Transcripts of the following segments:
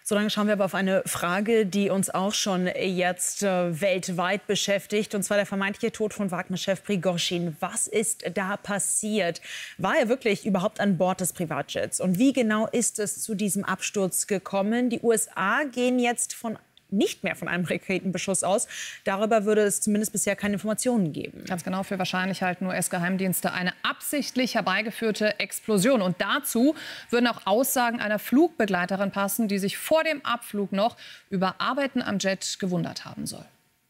So lange schauen wir aber auf eine Frage, die uns auch schon jetzt weltweit beschäftigt, und zwar der vermeintliche Tod von Wagner-Chef Prigoschin. Was ist da passiert? War er wirklich überhaupt an Bord des Privatjets? Und wie genau ist es zu diesem Absturz gekommen? Die USA gehen jetzt nicht mehr von einem Raketenbeschuss aus. Darüber würde es zumindest bisher keine Informationen geben. Ganz genau, für wahrscheinlich halten US-Geheimdienste eine absichtlich herbeigeführte Explosion. Und dazu würden auch Aussagen einer Flugbegleiterin passen, die sich vor dem Abflug noch über Arbeiten am Jet gewundert haben soll.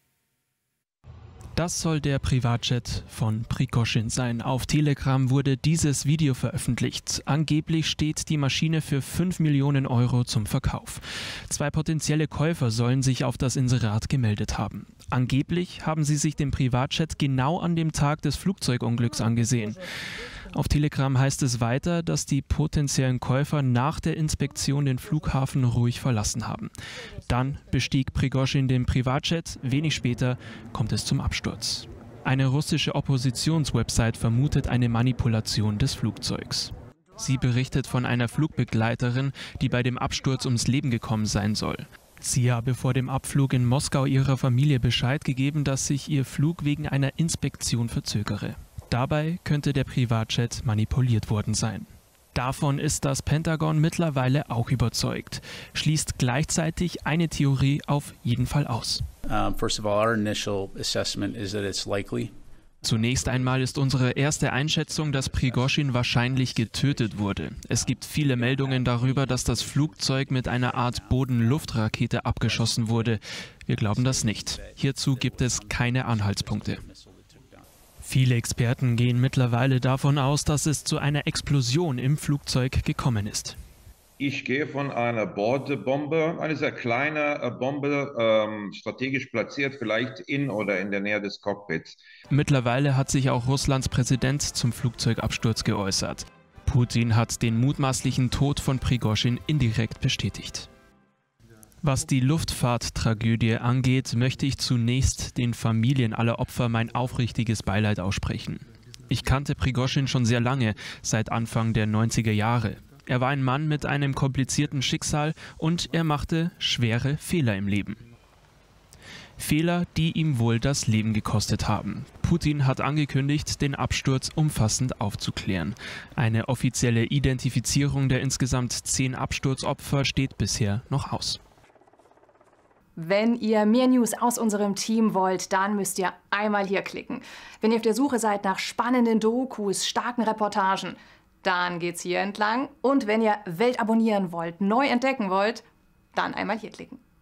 Das soll der Privatjet von Prigoschin sein. Auf Telegram wurde dieses Video veröffentlicht. Angeblich steht die Maschine für 5 Millionen Euro zum Verkauf. 2 potenzielle Käufer sollen sich auf das Inserat gemeldet haben. Angeblich haben sie sich den Privatjet genau an dem Tag des Flugzeugunglücks angesehen. Auf Telegram heißt es weiter, dass die potenziellen Käufer nach der Inspektion den Flughafen ruhig verlassen haben. Dann bestieg Prigoschin den Privatjet, wenig später kommt es zum Absturz. Eine russische Oppositionswebsite vermutet eine Manipulation des Flugzeugs. Sie berichtet von einer Flugbegleiterin, die bei dem Absturz ums Leben gekommen sein soll. Sie habe vor dem Abflug in Moskau ihrer Familie Bescheid gegeben, dass sich ihr Flug wegen einer Inspektion verzögere. Dabei könnte der Privatjet manipuliert worden sein. Davon ist das Pentagon mittlerweile auch überzeugt, schließt gleichzeitig eine Theorie auf jeden Fall aus. Zunächst einmal ist unsere erste Einschätzung, dass Prigoschin wahrscheinlich getötet wurde. Es gibt viele Meldungen darüber, dass das Flugzeug mit einer Art Boden-Luft-Rakete abgeschossen wurde. Wir glauben das nicht. Hierzu gibt es keine Anhaltspunkte. Viele Experten gehen mittlerweile davon aus, dass es zu einer Explosion im Flugzeug gekommen ist. Ich gehe von einer Bordbombe, eine sehr kleine Bombe, strategisch platziert, vielleicht in oder in der Nähe des Cockpits. Mittlerweile hat sich auch Russlands Präsident zum Flugzeugabsturz geäußert. Putin hat den mutmaßlichen Tod von Prigoschin indirekt bestätigt. Was die Luftfahrttragödie angeht, möchte ich zunächst den Familien aller Opfer mein aufrichtiges Beileid aussprechen. Ich kannte Prigoschin schon sehr lange, seit Anfang der 90er Jahre. Er war ein Mann mit einem komplizierten Schicksal und er machte schwere Fehler im Leben. Fehler, die ihm wohl das Leben gekostet haben. Putin hat angekündigt, den Absturz umfassend aufzuklären. Eine offizielle Identifizierung der insgesamt 10 Absturzopfer steht bisher noch aus. Wenn ihr mehr News aus unserem Team wollt, dann müsst ihr einmal hier klicken. Wenn ihr auf der Suche seid nach spannenden Dokus, starken Reportagen, dann geht's hier entlang. Und wenn ihr Welt abonnieren wollt, neu entdecken wollt, dann einmal hier klicken.